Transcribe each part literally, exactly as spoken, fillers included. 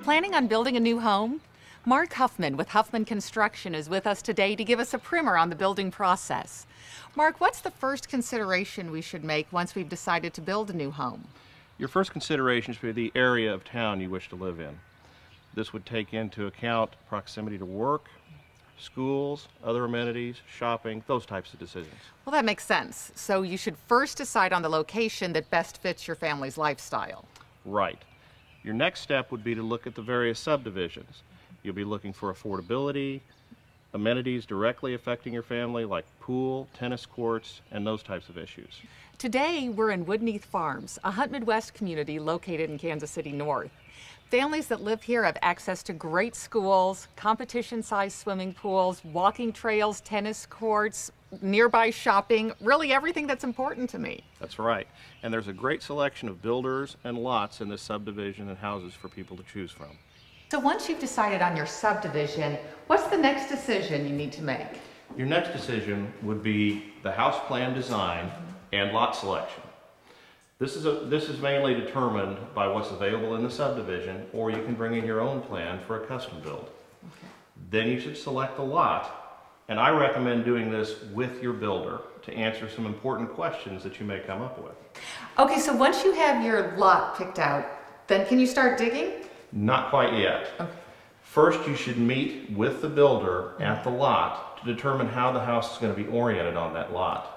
Planning on building a new home? Mark Huffman with Huffman Construction is with us today to give us a primer on the building process. Mark, what's the first consideration we should make once we've decided to build a new home? Your first consideration should be the area of town you wish to live in. This would take into account proximity to work, schools, other amenities, shopping, those types of decisions. Well, that makes sense. So you should first decide on the location that best fits your family's lifestyle. Right. Your next step would be to look at the various subdivisions. You'll be looking for affordability, amenities directly affecting your family like pool, tennis courts, and those types of issues. Today, we're in Woodneath Farms, a Hunt Midwest community located in Kansas City North. Families that live here have access to great schools, competition-sized swimming pools, walking trails, tennis courts, nearby shopping, really everything that's important to me. That's right. And there's a great selection of builders and lots in this subdivision and houses for people to choose from. So once you've decided on your subdivision, what's the next decision you need to make? Your next decision would be the house plan design and lot selection. This is, a, this is mainly determined by what's available in the subdivision, or you can bring in your own plan for a custom build. Okay. Then you should select a lot, and I recommend doing this with your builder to answer some important questions that you may come up with. Okay, so once you have your lot picked out, then can you start digging? Not quite yet. Okay. First, you should meet with the builder at the lot to determine how the house is going to be oriented on that lot.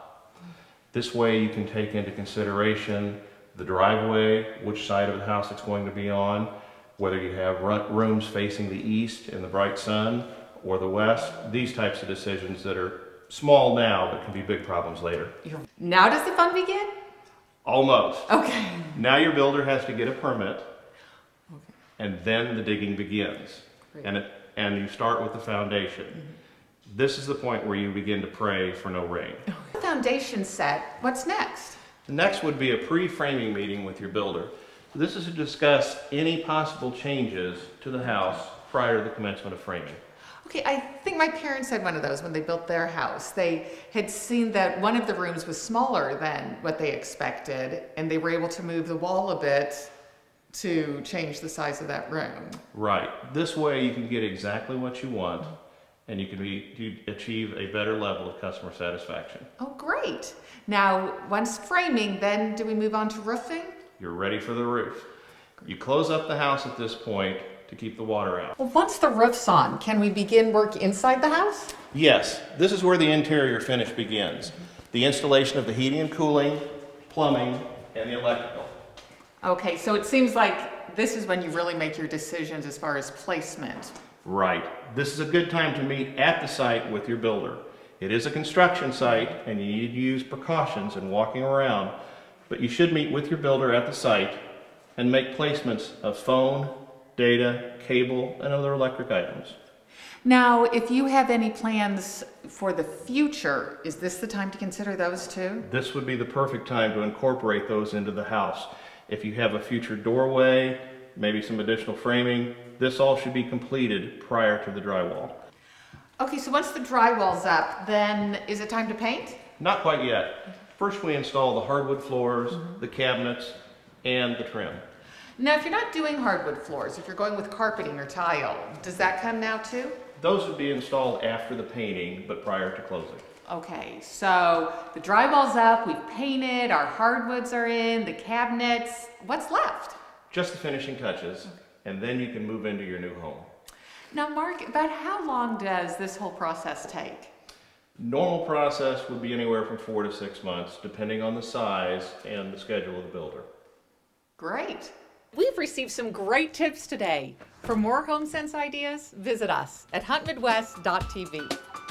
This way you can take into consideration the driveway, which side of the house it's going to be on, whether you have rooms facing the east in the bright sun or the west, these types of decisions that are small now but can be big problems later. Now does the fun begin? Almost. Okay. Now your builder has to get a permit, okay, and then the digging begins. Great. And, it, and you start with the foundation. Mm-hmm. This is the point where you begin to pray for no rain. The foundation set, what's next? The next would be a pre-framing meeting with your builder. This is to discuss any possible changes to the house prior to the commencement of framing. Okay, I think my parents had one of those when they built their house. They had seen that one of the rooms was smaller than what they expected, and they were able to move the wall a bit to change the size of that room. Right. This way you can get exactly what you want, and you can be, you achieve a better level of customer satisfaction. Oh, great. Now, once framing, then do we move on to roofing? You're ready for the roof. You close up the house at this point to keep the water out. Well, once the roof's on, can we begin work inside the house? Yes. This is where the interior finish begins. The installation of the heating and cooling, plumbing, and the electrical. Okay, so it seems like this is when you really make your decisions as far as placement. Right. This is a good time to meet at the site with your builder. It is a construction site and you need to use precautions in walking around, but you should meet with your builder at the site and make placements of phone, data, cable, and other electric items. Now, if you have any plans for the future, is this the time to consider those too? This would be the perfect time to incorporate those into the house. If you have a future doorway, maybe some additional framing, this all should be completed prior to the drywall. Okay, so once the drywall's up, then is it time to paint? Not quite yet. First we install the hardwood floors, mm-hmm. the cabinets, and the trim. Now if you're not doing hardwood floors, if you're going with carpeting or tile, does that come now too? Those would be installed after the painting, but prior to closing. Okay, so the drywall's up, we've painted, our hardwoods are in, the cabinets, what's left? Just the finishing touches, and then you can move into your new home. Now Mark, about how long does this whole process take? Normal process would be anywhere from four to six months, depending on the size and the schedule of the builder. Great. We've received some great tips today. For more HomeSense ideas, visit us at hunt midwest dot t v.